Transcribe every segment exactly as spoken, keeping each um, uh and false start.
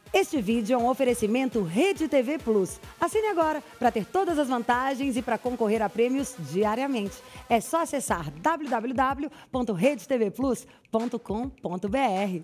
Este vídeo é um oferecimento Rede T V Plus. Assine agora para ter todas as vantagens e para concorrer a prêmios diariamente. É só acessar w w w ponto rede t v plus ponto com ponto b r.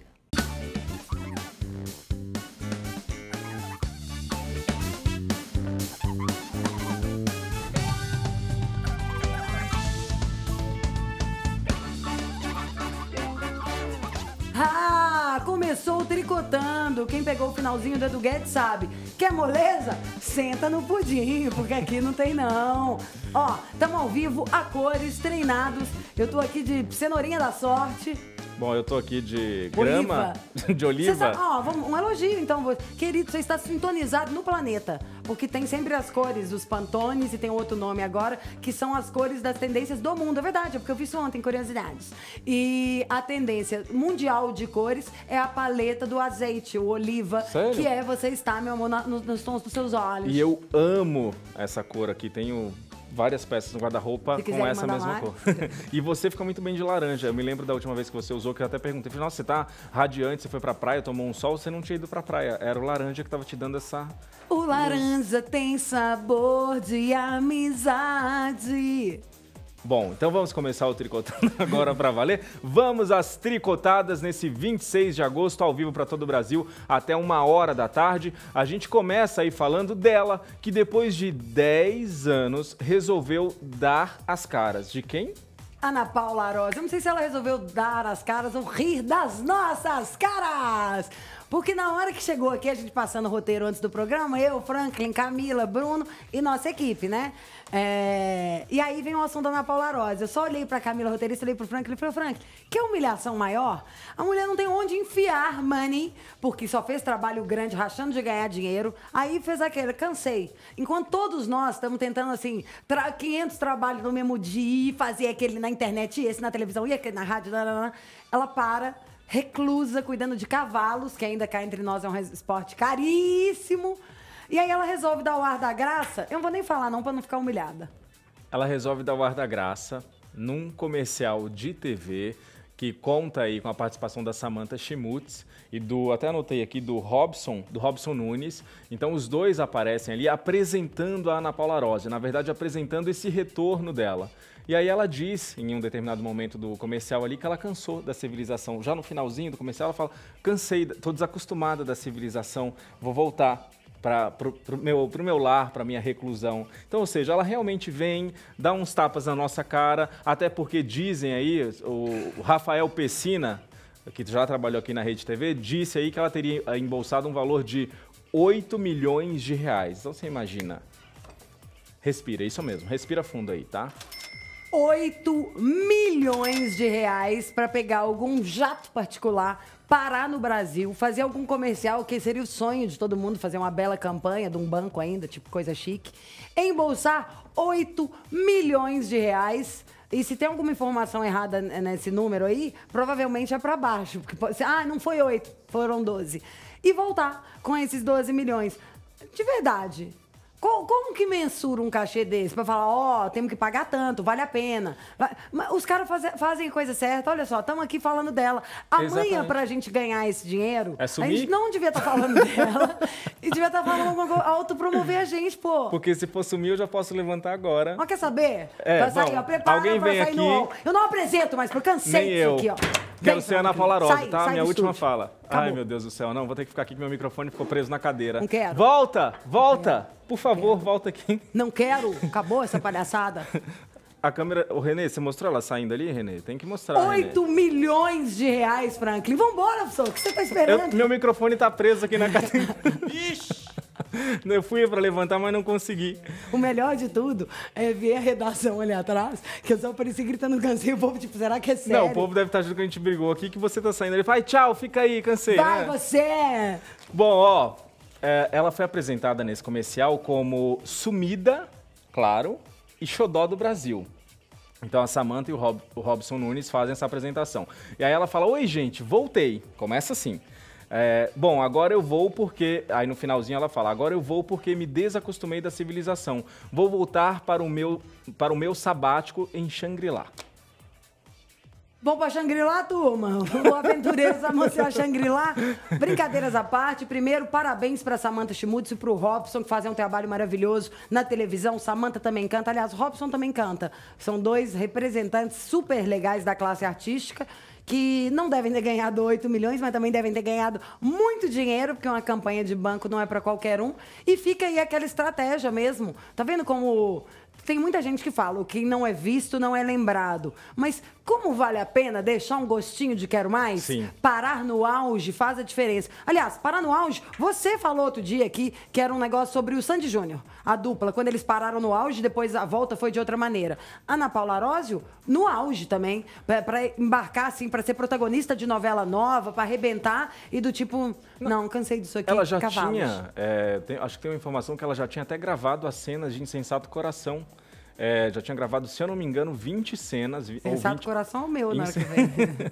Ah, começou o Tricotando. Quem pegou o finalzinho do Edu Guedes sabe. Quer moleza? Senta no pudim, porque aqui não tem não. Ó, estamos ao vivo, a cores, treinados. Eu tô aqui de cenourinha da sorte. Bom, eu tô aqui de grama, oliva. de oliva. Cê sabe, ó, vamos, um elogio, então. Querido, você está sintonizado no planeta, porque tem sempre as cores dos Pantones, e tem outro nome agora, que são as cores das tendências do mundo. É verdade, é porque eu vi isso ontem, curiosidades. E a tendência mundial de cores é a paleta do azeite, o oliva. Sério? Que é você está, meu amor, na, nos, nos tons dos seus olhos. E eu amo essa cor aqui, tenho várias peças no guarda-roupa com essa mesma mais. cor. E você fica muito bem de laranja. Eu me lembro da última vez que você usou, que eu até perguntei, falei, nossa, você tá radiante, você foi pra praia, tomou um sol, você não tinha ido pra praia. Era o laranja que tava te dando essa... O laranja tem sabor de amizade. Bom, então vamos começar o Tricotando agora para valer. Vamos às tricotadas nesse vinte e seis de agosto, ao vivo para todo o Brasil, até uma hora da tarde. A gente começa aí falando dela, que depois de dez anos resolveu dar as caras. De quem? Ana Paula Arósio. Eu não sei se ela resolveu dar as caras ou rir das nossas caras. Porque na hora que chegou aqui, a gente passando o roteiro antes do programa, eu, Franklin, Camila, Bruno e nossa equipe, né? É... E aí vem o assunto da Ana Paula Arósio. Eu só olhei pra Camila, roteirista, olhei pro Franklin e falei, Franklin, que humilhação maior? A mulher não tem onde enfiar money, porque só fez trabalho grande, rachando de ganhar dinheiro. Aí fez aquele, cansei. Enquanto todos nós estamos tentando, assim, tra quinhentos trabalhos no mesmo dia, fazer aquele na internet, esse na televisão, e aquele na rádio, ela para... reclusa, cuidando de cavalos, que ainda cá entre nós é um esporte caríssimo. E aí ela resolve dar o ar da graça. Eu não vou nem falar não, pra não ficar humilhada. Ela resolve dar o ar da graça num comercial de T V que conta aí com a participação da Samantha Schmutz e do, até anotei aqui, do Robson, do Robson Nunes. Então os dois aparecem ali apresentando a Ana Paula Arósio, na verdade apresentando esse retorno dela. E aí ela diz, em um determinado momento do comercial ali, que ela cansou da civilização. Já no finalzinho do comercial ela fala, cansei, tô desacostumada da civilização, vou voltar para o meu, pro meu lar, para minha reclusão. Então, ou seja, ela realmente vem, dá uns tapas na nossa cara, até porque dizem aí, o, o Rafael Pessina, que já trabalhou aqui na Rede T V, disse aí que ela teria embolsado um valor de oito milhões de reais. Então você imagina. Respira, isso mesmo, respira fundo aí, tá? oito milhões de reais para pegar algum jato particular, parar no Brasil, fazer algum comercial, que seria o sonho de todo mundo, fazer uma bela campanha de um banco ainda, tipo coisa chique, embolsar oito milhões de reais. E se tem alguma informação errada nesse número aí, provavelmente é para baixo. Porque pode ser, ah, não foi oito, foram doze. E voltar com esses doze milhões. De verdade. Como que mensura um cachê desse? Pra falar, ó, oh, temos que pagar tanto, vale a pena. Os caras faz, fazem coisa certa. Olha só, estamos aqui falando dela. Amanhã, pra gente ganhar esse dinheiro, é a gente não devia estar tá falando dela. E devia estar tá falando autopromover a gente, pô. Porque se for sumir, eu já posso levantar agora. Mas quer saber? É, pra sair, bom, ó, prepara alguém pra vem sair aqui... no... Eu não apresento mais, porque eu cansei Nem disso eu. aqui, ó. Quero Vem, ser Ana Franklin. Paula Arósio, sai, tá? sai Minha última estúdio. fala. Acabou. Ai, meu Deus do céu. Não, vou ter que ficar aqui que meu microfone ficou preso na cadeira. Não quero. Volta, volta. Por favor, volta aqui. Não quero. Acabou essa palhaçada. A câmera... Ô, Renê, você mostrou ela saindo ali, Renê? Tem que mostrar, oito milhões de reais, Franklin. Vambora, pessoal. O que você tá esperando? Eu, meu microfone tá preso aqui na cadeira. Ixi! Eu fui pra levantar, mas não consegui. O melhor de tudo é ver a redação ali atrás, que eu só apareci gritando cansei, o povo, tipo, será que é sério? Não, o povo deve estar achando que a gente brigou aqui, que você tá saindo. Ele fala, tchau, fica aí, cansei, Vai, né? você! Bom, ó, é, ela foi apresentada nesse comercial como sumida, claro, e xodó do Brasil. Então a Samantha e o, Rob, o Robson Nunes fazem essa apresentação. E aí ela fala, oi gente, voltei. Começa assim. É, bom, agora eu vou porque... Aí no finalzinho ela fala, agora eu vou porque me desacostumei da civilização. Vou voltar para o meu, para o meu sabático em Shangri-La. Vamos pra Xangri-Lá, turma? O Aventureiros anunciou a Xangri-Lá. Brincadeiras à parte. Primeiro, parabéns pra Samantha Schmutz e pro Robson, que fazem um trabalho maravilhoso na televisão. Samantha também canta. Aliás, Robson também canta. São dois representantes super legais da classe artística, que não devem ter ganhado oito milhões, mas também devem ter ganhado muito dinheiro, porque uma campanha de banco não é para qualquer um. E fica aí aquela estratégia mesmo. Tá vendo como... Tem muita gente que fala, o que não é visto não é lembrado. Mas como vale a pena deixar um gostinho de quero mais? Sim. Parar no auge faz a diferença. Aliás, parar no auge, você falou outro dia aqui que era um negócio sobre o Sandy Júnior, a dupla, quando eles pararam no auge, depois a volta foi de outra maneira. Ana Paula Arósio, no auge também, para embarcar assim, para ser protagonista de novela nova, para arrebentar e do tipo, não, não cansei disso aqui, ela já cavalos. tinha, é, tem, acho que tem uma informação que ela já tinha até gravado as cenas de Insensato Coração. É, já tinha gravado, se eu não me engano, vinte cenas. Insensato vinte... Coração é o meu, na hora que vem.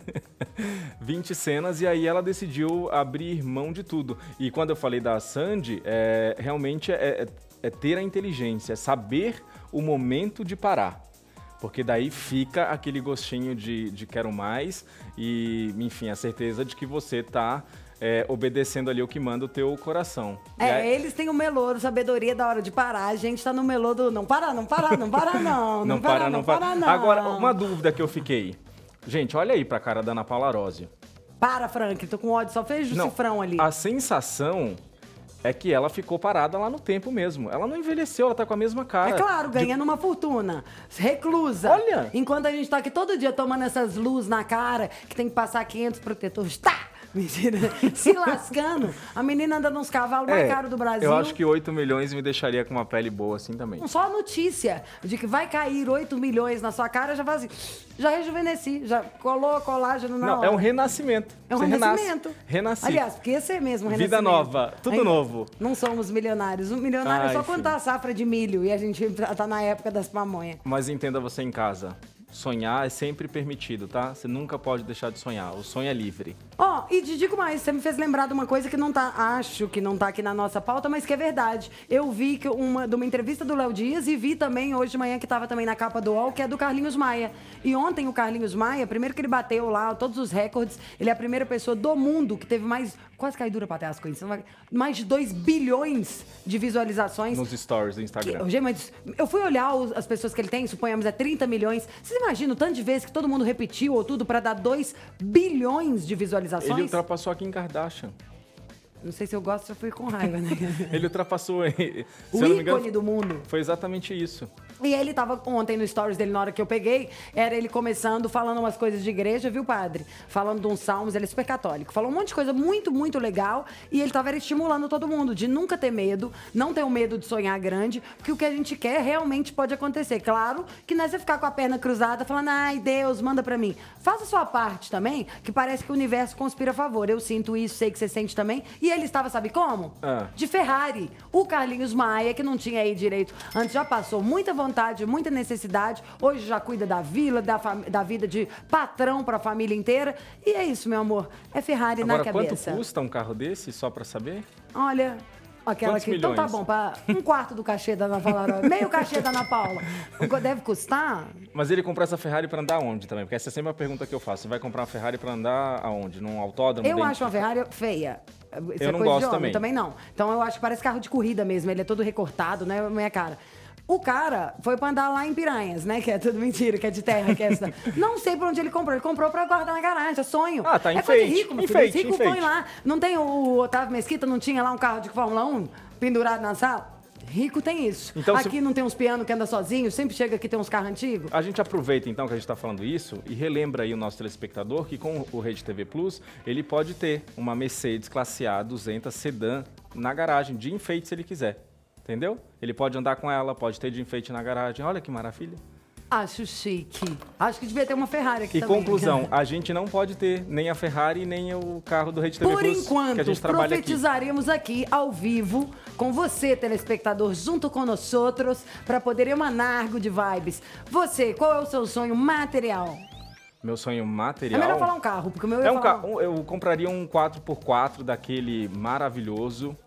vinte cenas, e aí ela decidiu abrir mão de tudo. E quando eu falei da Sandy, é, realmente é, é, é ter a inteligência, é saber o momento de parar. Porque daí fica aquele gostinho de, de quero mais e, enfim, a certeza de que você está... É, obedecendo ali o que manda o teu coração. É, aí... eles têm o melô do sabedoria da hora de parar. A gente tá no melô do não para, não para, não para não. Não, não para, para, não, não para, para, não. Agora, uma dúvida que eu fiquei. Gente, olha aí pra cara da Ana Paula Arósio. Para, Frank, tô com ódio, só fez o cifrão ali. A sensação é que ela ficou parada lá no tempo mesmo. Ela não envelheceu, ela tá com a mesma cara. É claro, ganhando de... uma fortuna. Reclusa. Olha! Enquanto a gente tá aqui todo dia tomando essas luzes na cara, que tem que passar quinhentos protetores. Tá! Mentira. Se lascando. A menina anda nos cavalos mais É, caros do Brasil. eu acho que oito milhões me deixaria com uma pele boa assim também. Só a notícia de que vai cair oito milhões na sua cara, já faz assim, já rejuvenesci, já colou colágeno na Não, hora. é um renascimento. É um Você renascimento. Renasce. Renasci. Aliás, porque esse é mesmo um Vida renascimento. nova, tudo Ainda novo. Não somos milionários. Um milionário Ai, é só quando filho. tá a safra de milho e a gente tá na época das pamonhas. Mas entenda você em casa. Sonhar é sempre permitido, tá? Você nunca pode deixar de sonhar. O sonho é livre. Ó, oh, e te digo mais, você me fez lembrar de uma coisa que não tá, acho que não tá aqui na nossa pauta, mas que é verdade. Eu vi que uma, de uma entrevista do Léo Dias e vi também hoje de manhã que tava também na capa do U O L, que é do Carlinhos Maia. E ontem o Carlinhos Maia, primeiro que ele bateu lá todos os recordes, ele é a primeira pessoa do mundo que teve mais, quase cai dura pra ter as coisas, mais de dois bilhões de visualizações. Nos stories do Instagram. Que, gente, mas eu fui olhar os, as pessoas que ele tem, suponhamos é trinta milhões. Vocês imaginam o tanto de vezes que todo mundo repetiu ou tudo pra dar dois bilhões de visualizações? Ele ultrapassou a Kim Kardashian. Não sei se eu gosto, já fui com raiva, né? Ele ultrapassou... Se O eu não me engano, ícone do mundo. Foi exatamente isso. E ele tava ontem no stories dele, na hora que eu peguei, era ele começando, falando umas coisas de igreja, viu, padre? Falando de uns salmos, ele é super católico. Falou um monte de coisa muito, muito legal. E ele tava estimulando todo mundo de nunca ter medo, não ter o medo de sonhar grande, porque o que a gente quer realmente pode acontecer. Claro que não é você ficar com a perna cruzada falando, ai, Deus, manda pra mim. Faça a sua parte também, que parece que o universo conspira a favor. Eu sinto isso, sei que você sente também. E ele estava, sabe como? Ah. De Ferrari. O Carlinhos Maia, que não tinha aí direito, antes já passou muita vontade, muita necessidade, hoje já cuida da vila, da, da vida de patrão para a família inteira. E é isso, meu amor. É Ferrari Agora, na cabeça. quanto custa um carro desse, só para saber? Olha, aquela Quantos que... Então tá milhões? bom, para um quarto do cachê da Ana Paula, meio cachê da Ana Paula. Deve custar? Mas ele comprou essa Ferrari para andar onde também? Porque essa é sempre a pergunta que eu faço. Você vai comprar uma Ferrari para andar aonde? Num autódromo? Eu dentro? acho uma Ferrari feia. Isso Eu é não coisa gosto de homem, também. também não. Então eu acho que parece carro de corrida mesmo. Ele é todo recortado, né? Minha cara. O cara foi pra andar lá em Piranhas, né? Que é tudo mentira, que é de terra, que é essa. Não sei pra onde ele comprou. Ele comprou pra guardar na garagem, é sonho. Ah, tá, É coisa de enfeite, rico, meu filho. enfeite, Esse rico enfeite. põe lá. Não tem o Otávio Mesquita, não tinha lá um carro de Fórmula um pendurado na sala? Rico tem isso. Então, aqui se- não tem uns pianos que andam sozinhos, sempre chega aqui tem uns carros antigos. A gente aproveita então que a gente está falando isso e relembra aí o nosso telespectador que com o Rede T V Plus ele pode ter uma Mercedes classe A duzentos sedã na garagem, de enfeite se ele quiser. Entendeu? Ele pode andar com ela, pode ter de enfeite na garagem. Olha que maravilha. Acho chique. Acho que devia ter uma Ferrari aqui E também. conclusão, a gente não pode ter nem a Ferrari nem o carro do Rede T V Por Plus que a enquanto, gente trabalha aqui. profetizaremos aqui. ao vivo, com você, telespectador, junto com nós outros, para poder emanar good vibes. Você, qual é o seu sonho material? Meu sonho É material... melhor falar um carro, porque o meu É ia um falar... ca... um- Eu compraria um quatro por quatro daquele maravilhoso.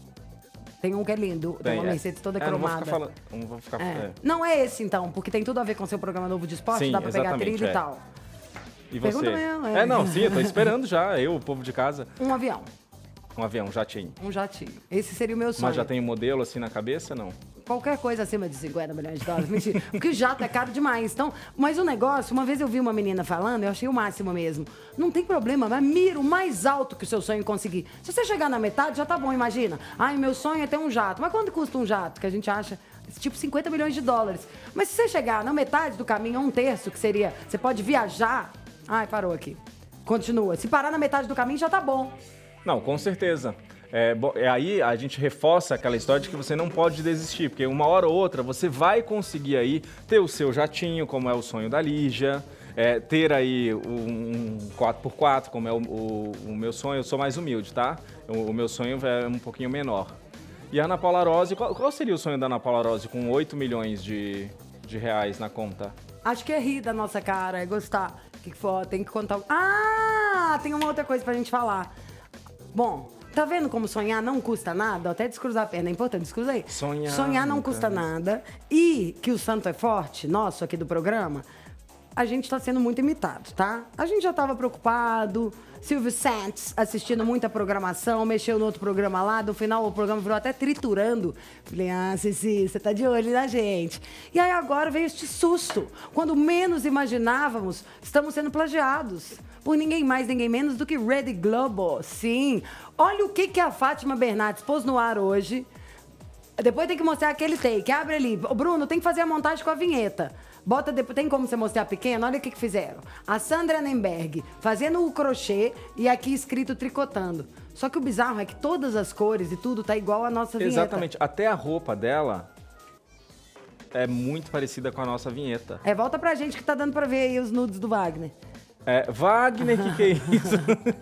Tem um que é lindo, tem, Tem, uma é. Mercedes toda É, não vou cromada. ficar falando... Não vou ficar... É. é. Não é esse, então, porque tem tudo a ver com seu programa novo de esporte, Sim, dá pra pegar exatamente, trilha e é. tal. E você? Pergunta mesmo, é. É, não, sim, eu tô esperando já, eu, o povo de casa. Um avião. Um avião, um jatinho. Um jatinho. Esse seria o meu sonho. Mas já tem um modelo assim na cabeça, não? Qualquer coisa acima de cinquenta milhões de dólares. Mentira. Porque jato é caro demais. Então, mas o negócio, uma vez eu vi uma menina falando, eu achei o máximo mesmo. Não tem problema, mas mira o mais alto que o seu sonho conseguir. Se você chegar na metade, já tá bom, imagina. Ai, meu sonho é ter um jato. Mas quanto custa um jato? Que a gente acha tipo cinquenta milhões de dólares. Mas se você chegar na metade do caminho, um terço, que seria, você pode viajar. Ai, parou aqui. Continua. Se parar na metade do caminho, já tá bom. Não, com certeza. É, bom, é aí a gente reforça aquela história de que você não pode desistir, porque uma hora ou outra você vai conseguir aí ter o seu jatinho, como é o sonho da Lígia, é, ter aí um quatro por quatro, como é o, o, o meu sonho. Eu sou mais humilde, tá? O, o meu sonho é um pouquinho menor. E a Ana Paula Rose, qual, qual seria o sonho da Ana Paula Rose com oito milhões de, de reais na conta? Acho que é rir da nossa cara, é gostar. O que, que for? Tem que contar. Ah, tem uma outra coisa pra gente falar. Bom, tá vendo como sonhar não custa nada? Até descruzar a perna, é importante, descruza aí. Sonhar, sonhar não custa nada. E que o santo é forte, nosso aqui do programa, a gente tá sendo muito imitado, tá? A gente já tava preocupado, Silvio Santos assistindo muita programação, mexeu no outro programa lá, no final o programa virou até triturando. Falei, ah, Cici, você tá de olho na gente. E aí agora veio este susto. Quando menos imaginávamos, estamos sendo plagiados. Por ninguém mais, ninguém menos do que Rede Globo. Sim. Olha o que, que a Fátima Bernardes pôs no ar hoje. Depois tem que mostrar aquele take. Abre ali. O Bruno, tem que fazer a montagem com a vinheta. Bota depois, tem como você mostrar pequeno? Olha o que, que fizeram. A Sandra Nemberg fazendo o crochê e aqui escrito tricotando. Só que o bizarro é que todas as cores e tudo tá igual à nossa vinheta. Exatamente. Até a roupa dela é muito parecida com a nossa vinheta. É, volta pra gente que tá dando pra ver aí os nudes do Wagner. É, Wagner, que que é isso?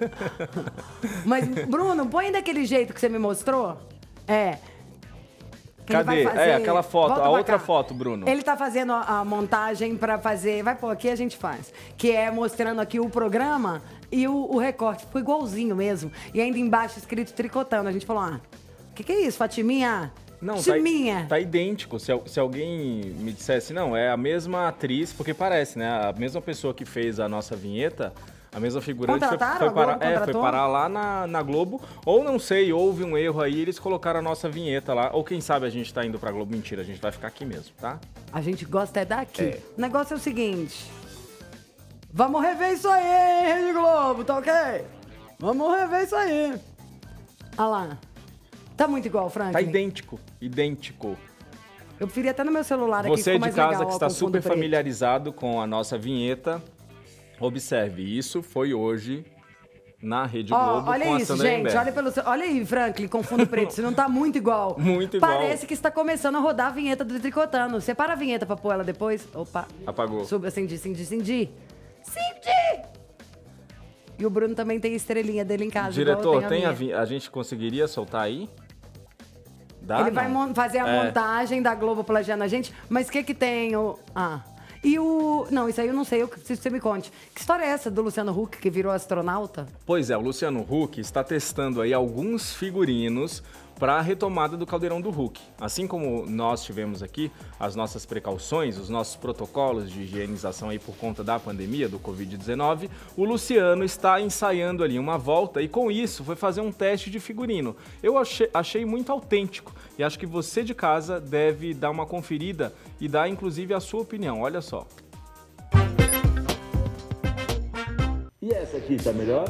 Mas, Bruno, põe daquele jeito que você me mostrou. É. Que ele vai Cadê? fazer- É, aquela foto, Volta a pra outra cá. foto, Bruno. Ele tá fazendo a, a montagem pra fazer... Vai pôr aqui, a gente faz. Que é mostrando aqui o programa e o, o recorte. Ficou igualzinho mesmo. E ainda embaixo escrito tricotando. A gente falou, ah, o que, que é isso, Fatiminha? Não, tá, Fatiminha. tá idêntico. Se, se alguém me dissesse, não, é a mesma atriz, porque parece, né? A mesma pessoa que fez a nossa vinheta, a mesma figurante foi, Contrataram? foi, A Globo parar, é, foi contratou? parar lá na, na Globo. Ou não sei, houve um erro aí, eles colocaram a nossa vinheta lá. Ou quem sabe a gente tá indo pra Globo. Mentira, a gente vai ficar aqui mesmo, tá? A gente gosta é daqui. É. O negócio é o seguinte. Vamos rever isso aí, hein, Rede Globo, tá ok? Vamos rever isso aí. Olha lá. Tá muito igual, Franklin. Tá idêntico, idêntico. Eu preferia até no meu celular aqui, Você ficou de mais casa legal, que ó, está com fundo super preto. familiarizado com a nossa vinheta, observe, isso foi hoje na Rede Ó, Globo olha com a isso, Sandra gente. Nemberg. Olha, pelo seu- olha aí, Franklin, com fundo preto. Você não tá muito igual. Muito igual. Parece que está começando a rodar a vinheta do Tricotando. Separa a vinheta pra pôr ela depois. Opa. Apagou. Sub, acendi, acendi, acendi. Acendi! E o Bruno também tem a estrelinha dele em casa. igual eu Diretor, tenho tem a, minha. vi- a gente conseguiria soltar aí? Dá, Ele vai não? mon- fazer a É. montagem da Globo plagiando a gente. Mas o que que tem o... Ah... E o... Não, isso aí eu não sei, eu preciso que você me conte. Que história é essa do Luciano Huck, que virou astronauta? Pois é, o Luciano Huck está testando aí alguns figurinos para a retomada do Caldeirão do Huck. Assim como nós tivemos aqui as nossas precauções, os nossos protocolos de higienização aí por conta da pandemia do covid dezenove, o Luciano está ensaiando ali uma volta e com isso foi fazer um teste de figurino. Eu achei, achei muito autêntico e acho que você de casa deve dar uma conferida e dar inclusive a sua opinião. Olha só. E essa aqui tá melhor?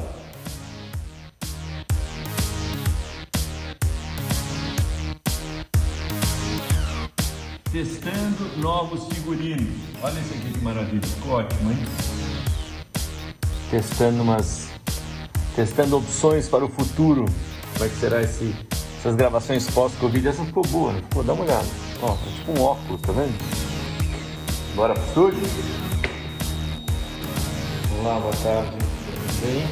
Testando novos figurinos. Olha esse aqui que maravilha, ficou ótimo, hein? Testando umas... Testando opções para o futuro. Como é que será esse... essas gravações pós-Covid? Essa ficou boa, né? Pô, dá uma olhada. Ó, é tipo um óculos, tá vendo? Bora pro estúdio? Olá, boa tarde. Tudo bem?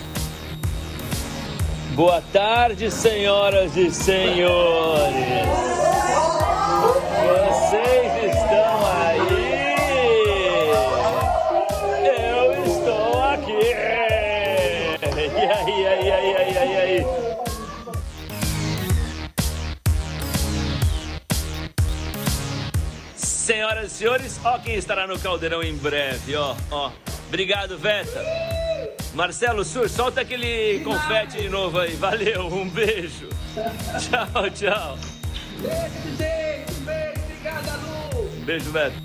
Boa tarde, senhoras e senhores. Vocês estão aí? Eu estou aqui. E aí, e aí, e aí, e aí, e aí? Senhoras e senhores, ó quem estará no Caldeirão em breve, ó, ó. Obrigado, Veta. Marcelo Sur, solta aquele confete de novo aí. Valeu, um beijo. Tchau, tchau. Beijo, gente. Um beijo. Obrigada, Lu. Beijo, Veta.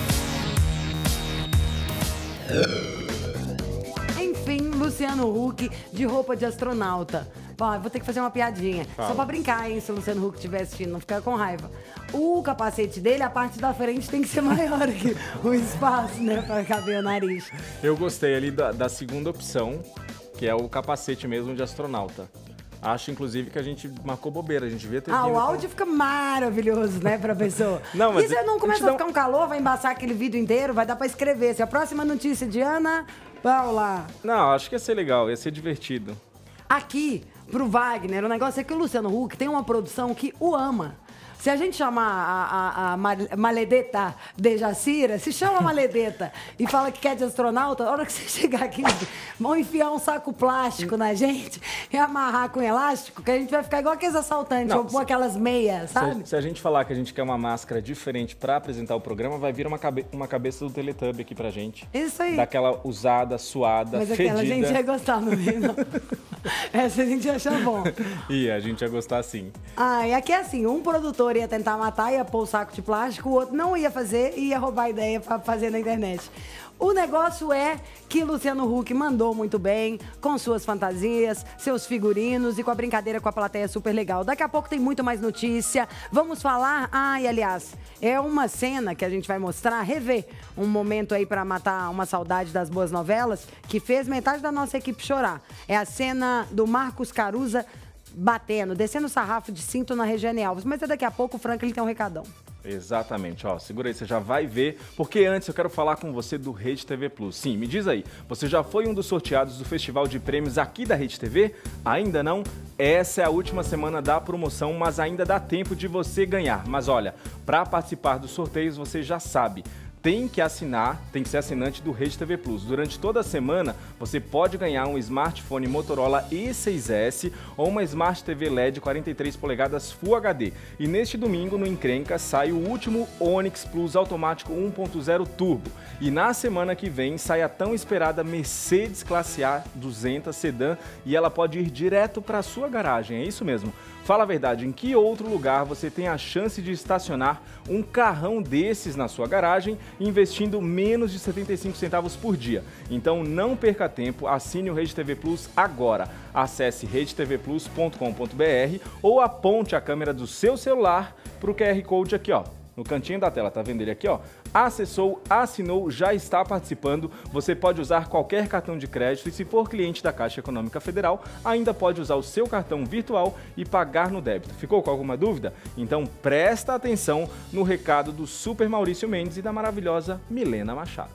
Enfim, Luciano Huck de roupa de astronauta. Bom, vou ter que fazer uma piadinha. Fala. Só pra brincar, hein, se o Luciano Huck estiver assistindo, não ficar com raiva. O capacete dele, a parte da frente tem que ser maior que o espaço, né, pra caber o nariz. Eu gostei ali da, da segunda opção, que é o capacete mesmo de astronauta. Acho, inclusive, que a gente marcou bobeira. A gente devia ter Ah, vindo o com- áudio fica maravilhoso, né, pra pessoa. Não, mas e se não eu começa te a dou- ficar um calor, vai embaçar aquele vídeo inteiro, vai dar pra escrever. Se a próxima notícia de Ana Paula. Não, acho que ia ser legal, ia ser divertido. Aqui, pro Wagner, o negócio é que o Luciano Huck tem uma produção que o ama. Se a gente chamar a, a, a Mal- Maledeta de Jacira, se chama Maledeta e fala que quer de astronauta, a hora que você chegar aqui, vão enfiar um saco plástico na gente e amarrar com elástico, que a gente vai ficar igual aqueles assaltantes, Não, ou pôr se- aquelas meias, Se sabe? a, se a gente falar que a gente quer uma máscara diferente pra apresentar o programa, vai vir uma, cabe- uma cabeça do Teletubby aqui pra gente. Isso aí. Daquela usada, suada, Mas fedida. aquela gente ia gostar, não é? Não. Essa a gente ia achar bom. E a gente ia gostar sim. Ah, e aqui é assim, um produtor ia tentar matar, ia pôr o saco de plástico, o outro não ia fazer e ia roubar a ideia pra fazer na internet. O negócio é que Luciano Huck mandou muito bem, com suas fantasias, seus figurinos e com a brincadeira com a plateia super legal. Daqui a pouco tem muito mais notícia. Vamos falar... Ah, e aliás, é uma cena que a gente vai mostrar, rever um momento aí pra matar uma saudade das boas novelas, que fez metade da nossa equipe chorar. É a cena do Marcos Caruza batendo, descendo o sarrafo de cinto na Regiane Alves. Mas é daqui a pouco, o Franklin tem um recadão. Exatamente, ó, segura aí, você já vai ver, porque antes eu quero falar com você do Rede T V Plus. Sim, me diz aí, você já foi um dos sorteados do Festival de Prêmios aqui da Rede T V? Ainda não? Essa é a última semana da promoção, mas ainda dá tempo de você ganhar. Mas olha, para participar dos sorteios você já sabe, tem que assinar, tem que ser assinante do Rede T V Plus. Durante toda a semana, você pode ganhar um smartphone Motorola E seis S ou uma Smart T V L E D quarenta e três polegadas Full H D. E neste domingo, no Encrenca, sai o último Onix Plus automático um ponto zero Turbo. E na semana que vem, sai a tão esperada Mercedes Classe A duzentos Sedã e ela pode ir direto para a sua garagem, é isso mesmo. Fala a verdade, em que outro lugar você tem a chance de estacionar um carrão desses na sua garagem investindo menos de setenta e cinco centavos por dia? Então não perca tempo, assine o Rede T V Plus agora. Acesse rede t v plus ponto com ponto b r ou aponte a câmera do seu celular para o Q R Code aqui, ó. No cantinho da tela, tá vendo ele aqui, ó? Acessou, assinou, já está participando. Você pode usar qualquer cartão de crédito e se for cliente da Caixa Econômica Federal, ainda pode usar o seu cartão virtual e pagar no débito. Ficou com alguma dúvida? Então presta atenção no recado do Super Maurício Mendes e da maravilhosa Milena Machado.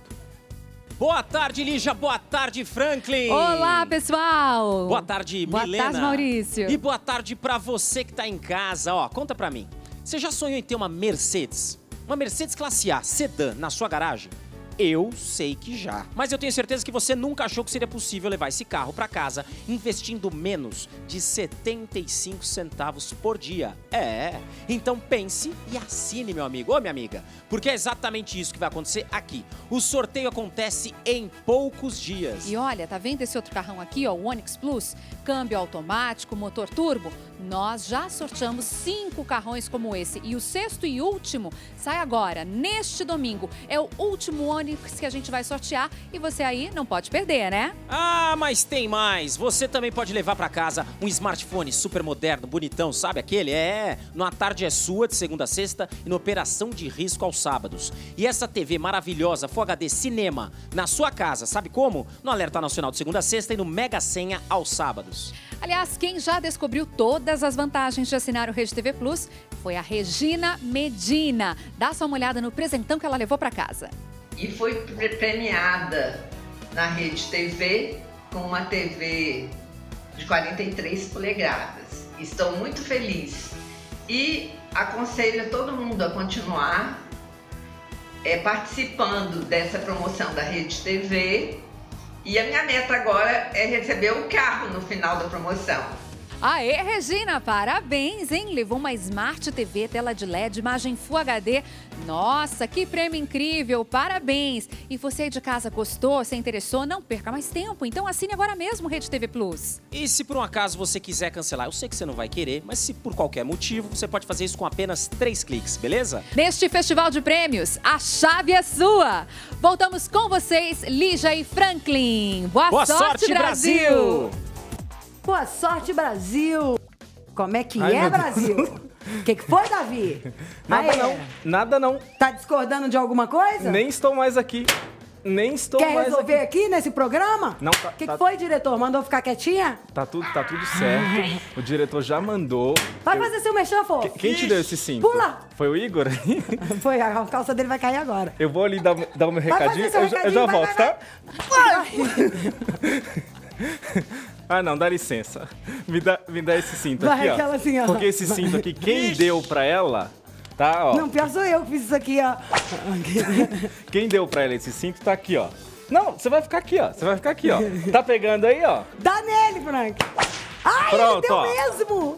Boa tarde, Lígia. Boa tarde, Franklin. Olá, pessoal. Boa tarde, boa Milena. Boa tarde, Maurício. E boa tarde pra você que tá em casa. Ó, conta pra mim. Você já sonhou em ter uma Mercedes? Uma Mercedes Classe A sedã na sua garagem? Eu sei que já. Mas eu tenho certeza que você nunca achou que seria possível levar esse carro para casa investindo menos de setenta e cinco centavos por dia. É, então pense e assine, meu amigo. Ô, minha amiga, porque é exatamente isso que vai acontecer aqui. O sorteio acontece em poucos dias. E olha, tá vendo esse outro carrão aqui, ó, o Onix Plus? Câmbio automático, motor turbo? Nós já sorteamos cinco carrões como esse. E o sexto e último sai agora, neste domingo. É o último Onix que a gente vai sortear e você aí não pode perder, né? Ah, mas tem mais! Você também pode levar pra casa um smartphone super moderno, bonitão, sabe aquele? É, no A Tarde é Sua, de segunda a sexta, e no Operação de Risco aos sábados. E essa T V maravilhosa, Full H D Cinema, na sua casa, sabe como? No Alerta Nacional de segunda a sexta e no Mega Senha aos sábados. Aliás, quem já descobriu todas as vantagens de assinar o Rede T V Plus foi a Regina Medina. Dá só uma olhada no presentão que ela levou pra casa. E foi premiada na Rede T V com uma T V de quarenta e três polegadas. Estou muito feliz e aconselho todo mundo a continuar é, participando dessa promoção da Rede T V. E a minha meta agora é receber o carro no final da promoção. Aê, Regina, parabéns, hein? Levou uma Smart T V, tela de L E D, imagem Full H D. Nossa, que prêmio incrível, parabéns! E você aí de casa gostou, se interessou? Não perca mais tempo, então assine agora mesmo Rede T V Plus. E se por um acaso você quiser cancelar, eu sei que você não vai querer, mas se por qualquer motivo, você pode fazer isso com apenas três cliques, beleza? Neste festival de prêmios, a chave é sua! Voltamos com vocês, Lígia e Franklin. Boa, Boa sorte, sorte, Brasil! Brasil! Boa sorte, Brasil! Como é que Ai, é, meu Deus. Brasil? O que, que foi, Davi? Nada Aê, não, nada não. Tá discordando de alguma coisa? Nem estou mais aqui. Nem estou Quer mais resolver aqui. aqui nesse programa? Não, tá- O que, tá- que foi, diretor? Mandou ficar quietinha? Tá tudo, tá tudo certo. O diretor já mandou. Vai Eu- fazer seu mexão, fofo. Quem te deu esse cinto? Pula! Foi o Igor? Foi, a calça dele vai cair agora. Eu vou ali dar, dar o meu Vai recadinho. fazer seu Eu, já- eu já recadinho, volto, vai, tá? Ah, não, dá licença. Me dá, me dá esse cinto Vai, aqui, ó. aquela assim, ó. Porque esse cinto aqui, quem deu pra ela, tá, ó. Não, pior sou eu que fiz isso aqui, ó. Quem deu pra ela esse cinto tá aqui, ó. Não, você vai ficar aqui, ó. Você vai ficar aqui, ó. Tá pegando aí, ó. Dá nele, Frank. Ai, Pronto, ele deu ó. mesmo.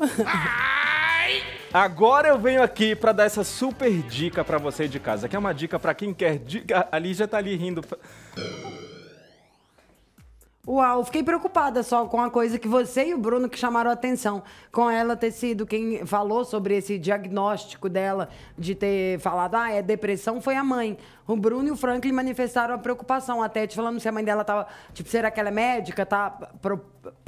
Agora eu venho aqui pra dar essa super dica pra você de casa. Que é uma dica pra quem quer dica. A Lígia tá ali rindo. Uau, fiquei preocupada só com a coisa que você e o Bruno que chamaram a atenção. Com ela ter sido quem falou sobre esse diagnóstico dela, de ter falado, ah, é depressão, foi a mãe. O Bruno e o Franklin manifestaram a preocupação, até te falando se a mãe dela tava, tipo, será que ela é médica, tá? Pro,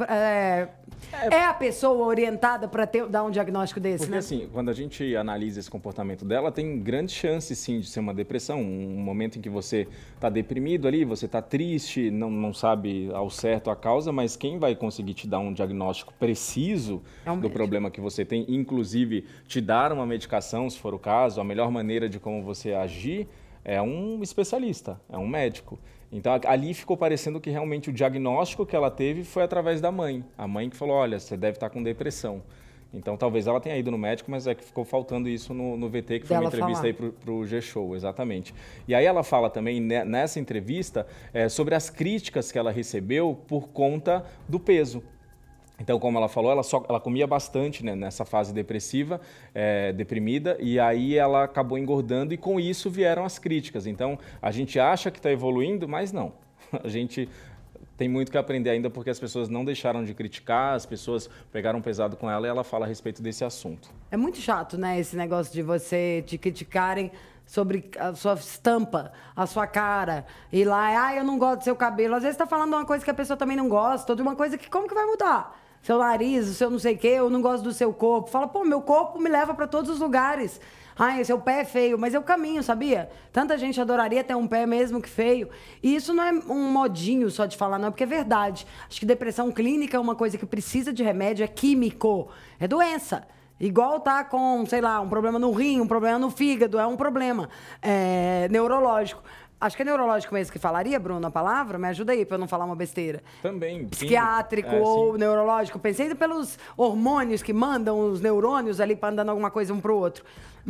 é, é a pessoa orientada para dar um diagnóstico desse, Porque né? assim, quando a gente analisa esse comportamento dela, tem grandes chances sim de ser uma depressão. Um momento em que você está deprimido ali, você está triste, não, não sabe ao certo a causa, mas quem vai conseguir te dar um diagnóstico preciso É um do médico. problema que você tem, inclusive te dar uma medicação, se for o caso, a melhor maneira de como você agir, é um especialista, é um médico. Então a- ali ficou parecendo que realmente o diagnóstico que ela teve foi através da mãe. A mãe que falou, olha, você deve estar com depressão. Então talvez ela tenha ido no médico, mas é que ficou faltando isso no, no V T, que foi uma Dela entrevista falar. aí pro, pro G-Show, exatamente. E aí ela fala também ne- nessa entrevista é, sobre as críticas que ela recebeu por conta do peso. Então, como ela falou, ela, só, ela comia bastante, né, nessa fase depressiva, é, deprimida, e aí ela acabou engordando e com isso vieram as críticas. Então, a gente acha que está evoluindo, mas não. A gente tem muito que aprender ainda porque as pessoas não deixaram de criticar, as pessoas pegaram pesado com ela e ela fala a respeito desse assunto. É muito chato, né, esse negócio de você te criticarem sobre a sua estampa, a sua cara. E lá, ah, eu não gosto do seu cabelo. Às vezes tá falando uma coisa que a pessoa também não gosta, ou de uma coisa que como que vai mudar? Seu nariz, o seu não sei o quê, eu não gosto do seu corpo. Fala, pô, meu corpo me leva pra todos os lugares. Ai, seu pé é feio, mas eu caminho, sabia? Tanta gente adoraria ter um pé mesmo que feio. E isso não é um modinho só de falar, não, porque é verdade. Acho que depressão clínica é uma coisa que precisa de remédio, é químico, é doença. Igual tá com, sei lá, um problema no rim, um problema no fígado, é um problema é, neurológico. Acho que é neurológico mesmo que falaria, Bruno, a palavra? Me ajuda aí pra eu não falar uma besteira. Também. sim. Psiquiátrico É, ou sim. neurológico. Pensei pelos hormônios que mandam os neurônios ali para andando alguma coisa um pro outro.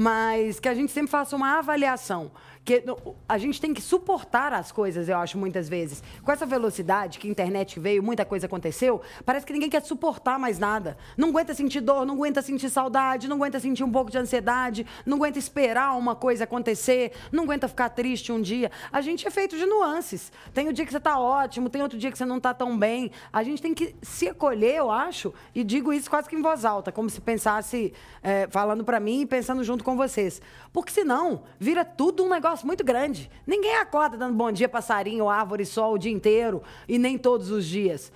Mas que a gente sempre faça uma avaliação. Que a gente tem que suportar as coisas, eu acho, muitas vezes. Com essa velocidade que a internet veio, muita coisa aconteceu, parece que ninguém quer suportar mais nada. Não aguenta sentir dor, não aguenta sentir saudade, não aguenta sentir um pouco de ansiedade, não aguenta esperar uma coisa acontecer, não aguenta ficar triste um dia. A gente é feito de nuances. Tem o dia que você tá ótimo, tem outro dia que você não tá tão bem. A gente tem que se acolher, eu acho, e digo isso quase que em voz alta, como se pensasse, é, falando pra mim e pensando junto com vocês. Porque senão, vira tudo um negócio muito grande. Ninguém acorda dando bom dia, passarinho, árvore, sol o dia inteiro, e nem todos os dias.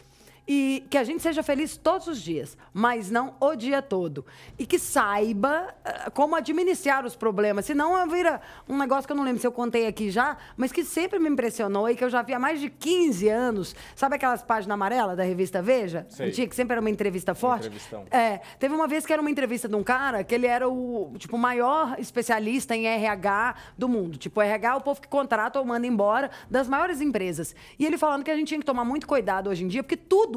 E que a gente seja feliz todos os dias, mas não o dia todo. E que saiba uh, como administrar os problemas. Senão vira um negócio que eu não lembro se eu contei aqui já, mas que sempre me impressionou e que eu já vi há mais de quinze anos. Sabe aquelas páginas amarelas da revista Veja? Sei. Antiga, que sempre era uma entrevista forte? Entrevistão. É, teve uma vez que era uma entrevista de um cara que ele era o, tipo, maior especialista em R H do mundo. Tipo, R H é o povo que contrata ou manda embora das maiores empresas. E ele falando que a gente tinha que tomar muito cuidado hoje em dia, porque tudo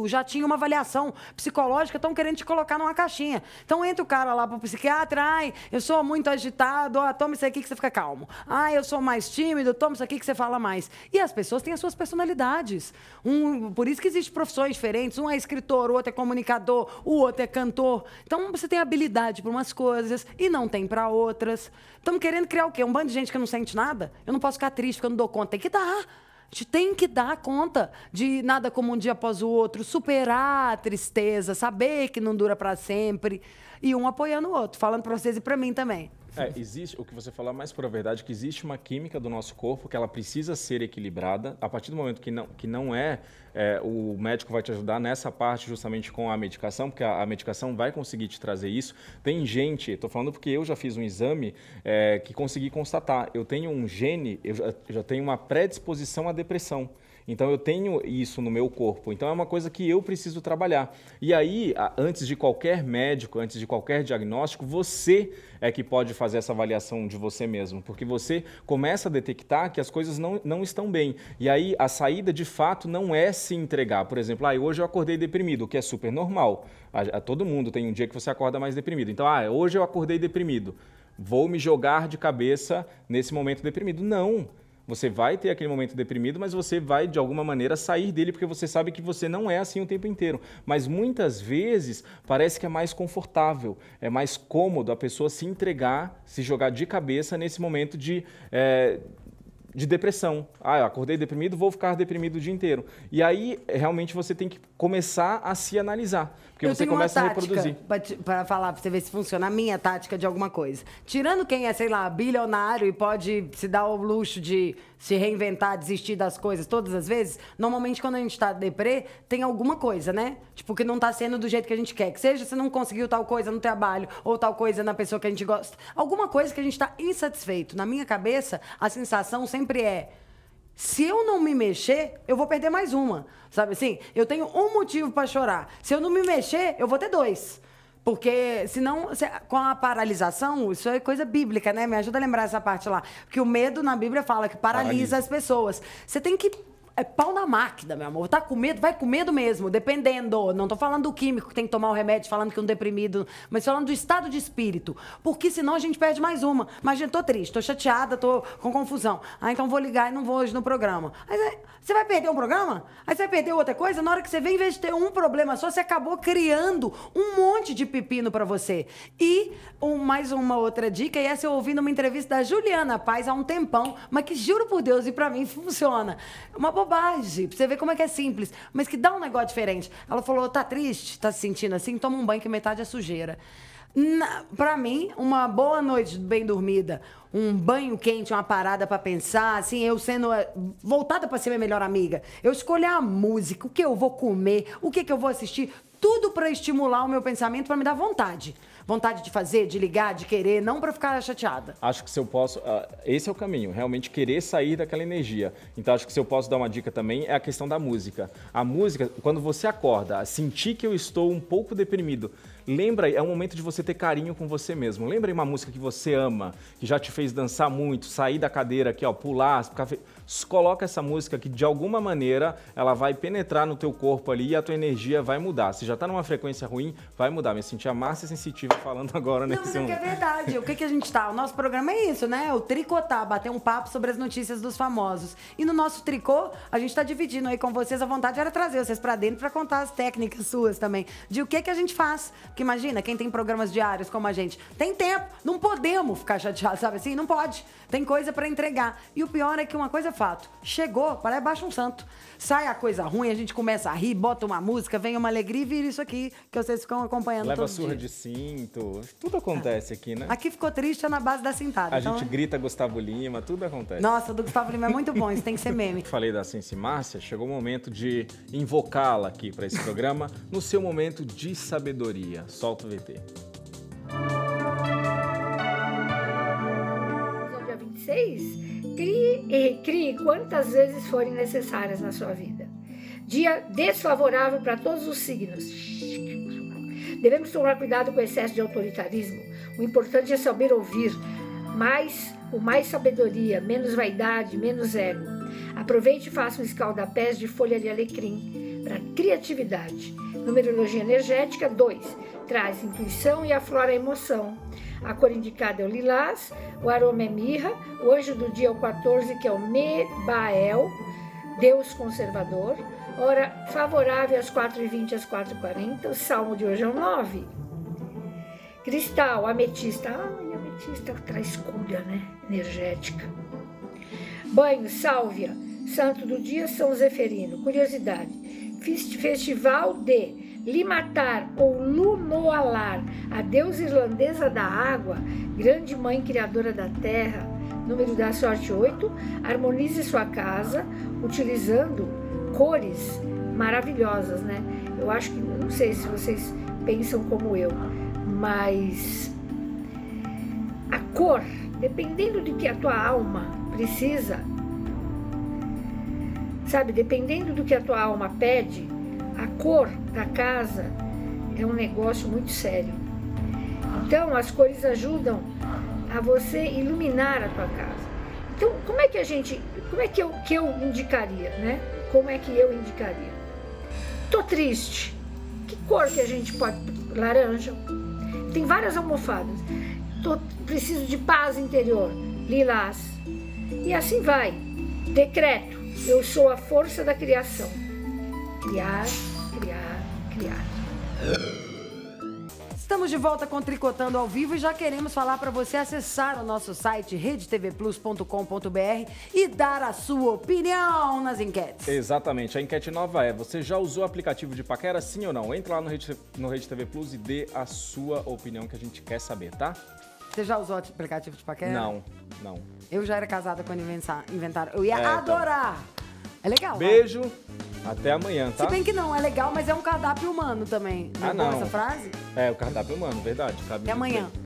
mundo já tinha uma avaliação psicológica, estão querendo te colocar numa caixinha. Então entra o cara lá pro psiquiatra, ai, eu sou muito agitado, ó, toma isso aqui que você fica calmo. Ai, eu sou mais tímido, toma isso aqui que você fala mais. E as pessoas têm as suas personalidades. Um, por isso que existem profissões diferentes. Um é escritor, o outro é comunicador, o outro é cantor. Então você tem habilidade para umas coisas e não tem para outras. Estamos querendo criar o quê? Um bando de gente que não sente nada? Eu não posso ficar triste porque eu não dou conta. Tem que dar. A gente tem que dar conta de nada como um dia após o outro, superar a tristeza, saber que não dura para sempre. E um apoiando o outro, falando para vocês e para mim também. É, existe, o que você falou é mais pura verdade, que existe uma química do nosso corpo que ela precisa ser equilibrada. A partir do momento que não, que não é, é, o médico vai te ajudar nessa parte justamente com a medicação, porque a, a medicação vai conseguir te trazer isso. Tem gente, estou falando porque eu já fiz um exame é, que consegui constatar, eu tenho um gene, eu já, eu já tenho uma predisposição à depressão. Então, eu tenho isso no meu corpo. Então, é uma coisa que eu preciso trabalhar. E aí, antes de qualquer médico, antes de qualquer diagnóstico, você é que pode fazer essa avaliação de você mesmo. Porque você começa a detectar que as coisas não, não estão bem. E aí, a saída, de fato, não é se entregar. Por exemplo, ah, hoje eu acordei deprimido, o que é super normal. A, a, todo mundo tem um dia que você acorda mais deprimido. Então, ah, hoje eu acordei deprimido. Vou me jogar de cabeça nesse momento deprimido. Não. Você vai ter aquele momento deprimido, mas você vai, de alguma maneira, sair dele, porque você sabe que você não é assim o tempo inteiro. Mas, muitas vezes, parece que é mais confortável, é mais cômodo a pessoa se entregar, se jogar de cabeça nesse momento de... É, de depressão. Ah, eu acordei deprimido, vou ficar deprimido o dia inteiro. E aí, realmente, você tem que começar a se analisar. Porque eu você começa uma a reproduzir. Para falar, para você ver se funciona a minha tática de alguma coisa. Tirando quem é, sei lá, bilionário e pode se dar o luxo de se reinventar, desistir das coisas todas as vezes, normalmente quando a gente tá deprê, tem alguma coisa, né? Tipo, que não tá sendo do jeito que a gente quer. Que seja se não conseguiu tal coisa no trabalho ou tal coisa na pessoa que a gente gosta. Alguma coisa que a gente tá insatisfeito. Na minha cabeça, a sensação sempre é: se eu não me mexer, eu vou perder mais uma. Sabe assim? Eu tenho um motivo para chorar. Se eu não me mexer, eu vou ter dois. Porque, senão, se, com a paralisação, isso é coisa bíblica, né? Me ajuda a lembrar essa parte lá. Porque o medo na Bíblia fala que paralisa, paralisa. as pessoas. Você tem que... É pau na máquina, meu amor. Tá com medo? Vai com medo mesmo, dependendo. Não tô falando do químico que tem que tomar o remédio, falando que um deprimido, mas falando do estado de espírito. Porque senão a gente perde mais uma. Imagina, tô triste, tô chateada, tô com confusão. Ah, então vou ligar e não vou hoje no programa. Aí você vai perder um programa? Aí você vai perder outra coisa? Na hora que você vem, em vez de ter um problema só, você acabou criando um monte de pepino pra você. E um, mais uma outra dica, e essa eu ouvi numa entrevista da Juliana Paz há um tempão, mas que, juro por Deus, e pra mim funciona. Uma bobagem, pra você ver como é que é simples, mas que dá um negócio diferente. Ela falou, tá triste, tá se sentindo assim? Toma um banho que metade é sujeira. Na, pra mim, uma boa noite bem dormida, um banho quente, uma parada pra pensar, assim, eu sendo voltada pra ser minha melhor amiga, eu escolher a música, o que eu vou comer, o que, que eu vou assistir, tudo pra estimular o meu pensamento, pra me dar vontade. Vontade de fazer, de ligar, de querer, não pra ficar chateada. Acho que se eu posso... Uh, esse é o caminho, realmente querer sair daquela energia. Então, acho que se eu posso dar uma dica também, é a questão da música. A música, quando você acorda, sentir que eu estou um pouco deprimido, lembra, é um momento de você ter carinho com você mesmo. Lembra uma música que você ama, que já te fez dançar muito, sair da cadeira aqui, ó, pular, ficar... Coloca essa música que, de alguma maneira, ela vai penetrar no teu corpo ali e a tua energia vai mudar. Se já tá numa frequência ruim, vai mudar. Me senti a Márcia Sensitiva falando agora Não, nesse mas é, que é verdade. O que, que a gente tá? O nosso programa é isso, né? O tricotar, bater um papo sobre as notícias dos famosos. E no nosso tricô, a gente tá dividindo aí com vocês. A vontade era trazer vocês pra dentro pra contar as técnicas suas também. De o que, que a gente faz. Porque imagina, quem tem programas diários como a gente, tem tempo. Não podemos ficar chateados, sabe assim? Não pode. Tem coisa pra entregar. E o pior é que uma coisa é fato. Chegou, parece baixa um santo. Sai a coisa ruim, a gente começa a rir, bota uma música, vem uma alegria e vira isso aqui que vocês ficam acompanhando Leva todo surra dia. de cinto, tudo acontece ah. aqui, né? Aqui ficou triste é na base da cintada. A então... gente grita Gustavo Lima, tudo acontece. Nossa, o do Gustavo Lima é muito bom, isso tem que ser meme. Falei da Sensi Márcia, chegou o momento de invocá-la aqui para esse programa no seu momento de sabedoria. Solta o V T. Dia vinte e seis, crie e recrie quantas vezes forem necessárias na sua vida. Dia desfavorável para todos os signos. Devemos tomar cuidado com o excesso de autoritarismo. O importante é saber ouvir, mais, com mais sabedoria, menos vaidade, menos ego. Aproveite e faça um escaldapés de folha de alecrim. para criatividade. Numerologia energética, dois, traz intuição e aflora a emoção. A cor indicada é o lilás, o aroma é mirra, o anjo do dia é o quatorze, que é o Mebael, Deus conservador. Hora favorável às quatro e vinte às quatro e quarenta, o salmo de hoje é o nove. Cristal, ametista, ai, ametista traz cura, né? Energética. Banho, sálvia, santo do dia, São Zeferino. Curiosidade, festival de Limatar ou Lunoalar, a deusa irlandesa da água, grande mãe criadora da terra. Número da sorte oito, harmonize sua casa utilizando cores maravilhosas, né? Eu acho que, não sei se vocês pensam como eu, mas a cor, dependendo do que a tua alma precisa, sabe, dependendo do que a tua alma pede, a cor da casa é um negócio muito sério. Então, as cores ajudam a você iluminar a tua casa. Então, como é que a gente, como é que eu, que eu indicaria, né? Como é que eu indicaria? Tô triste. Que cor que a gente pode... Laranja. Tem várias almofadas. Tô, preciso de paz interior. Lilás. E assim vai. Decreto. Eu sou a força da criação. Criar, criar, criar. Estamos de volta com Tricotando ao Vivo e já queremos falar para você acessar o nosso site rede t v plus ponto com ponto b r e dar a sua opinião nas enquetes. Exatamente. A enquete nova é: você já usou o aplicativo de paquera, sim ou não? Entra lá no Rede, no Rede T V Plus e dê a sua opinião que a gente quer saber, tá? Você já usou o aplicativo de paquera? Não, não. Eu já era casada quando inventaram. Eu ia É, adorar. Então. É legal. Beijo. Né? Até amanhã, tá? Se bem que não, é legal, mas é um cardápio humano também. Não Ah, é boa não. essa frase? É, o cardápio humano, verdade. Cabe Até amanhã. bem.